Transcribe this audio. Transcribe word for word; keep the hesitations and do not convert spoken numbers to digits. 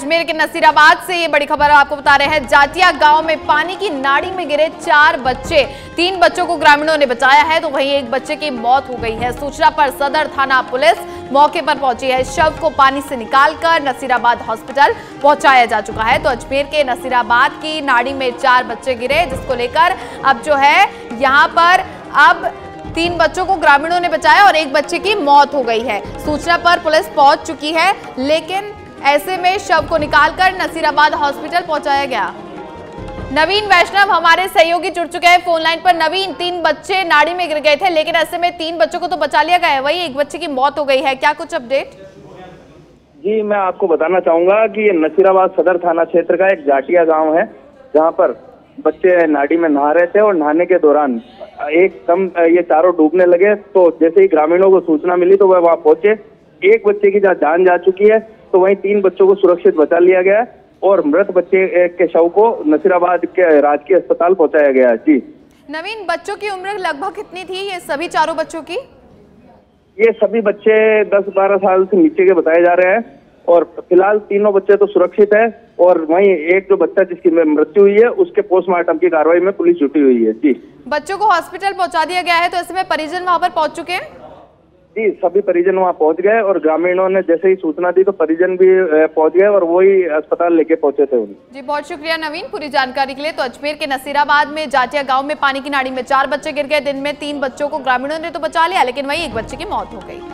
अजमेर के नसीराबाद से ये बड़ी खबर आपको बता रहे हैं। जाटिया गांव में पानी की नाड़ी में गिरे चार बच्चे, तीन बच्चों को ग्रामीणों ने बचाया है तो वहीं एक बच्चे की मौत हो गई है। सूचना पर सदर थाना पुलिस मौके पर पहुंची है। शव को पानी से निकालकर नसीराबाद हॉस्पिटल पहुंचाया जा चुका है। तो अजमेर के नसीराबाद की नाड़ी में चार बच्चे गिरे, जिसको लेकर अब जो है यहाँ पर अब तीन बच्चों को ग्रामीणों ने बचाया और एक बच्चे की मौत हो गई है। सूचना पर पुलिस पहुंच चुकी है, लेकिन ऐसे में शव को निकालकर नसीराबाद हॉस्पिटल पहुंचाया गया। नवीन वैष्णव हमारे सहयोगी जुड़ चुके हैं फोन लाइन पर। नवीन, तीन बच्चे नाड़ी में गिर गए थे, लेकिन ऐसे में तीन बच्चों को तो बचा लिया गया है, वही एक बच्चे की मौत हो गई है, क्या कुछ अपडेट? जी, मैं आपको बताना चाहूंगा कि ये नसीराबाद सदर थाना क्षेत्र का एक जाटिया गांव है, जहां पर बच्चे नाड़ी में नहा रहे थे और नहाने के दौरान एक कम ये चारों डूबने लगे। तो जैसे ही ग्रामीणों को सूचना मिली तो वह वहां पहुंचे। एक बच्चे की जहाँ जान जा चुकी है तो वहीं तीन बच्चों को सुरक्षित बचा लिया गया है और मृत बच्चे के शव को नसीराबाद के राजकीय अस्पताल पहुंचाया गया है। जी नवीन, बच्चों की उम्र लगभग कितनी थी ये सभी चारों बच्चों की? ये सभी बच्चे दस बारह साल से नीचे के बताए जा रहे हैं और फिलहाल तीनों बच्चे तो सुरक्षित है और वहीं एक जो बच्चा जिसकी मृत्यु हुई है उसके पोस्टमार्टम की कार्रवाई में पुलिस जुटी हुई है। जी बच्चों को हॉस्पिटल पहुंचा दिया गया है, तो ऐसे में परिजन वहां पर पहुंच चुके हैं? जी, सभी परिजन वहां पहुंच गए और ग्रामीणों ने जैसे ही सूचना दी तो परिजन भी पहुंच गए और वही अस्पताल लेके पहुंचे थे उन्हें। जी बहुत शुक्रिया नवीन पूरी जानकारी के लिए। तो अजमेर के नसीराबाद में जाटिया गांव में पानी की नाड़ी में चार बच्चे गिर गए। दिन में तीन बच्चों को ग्रामीणों ने तो बचा लिया, लेकिन वही एक बच्चे की मौत हो गई।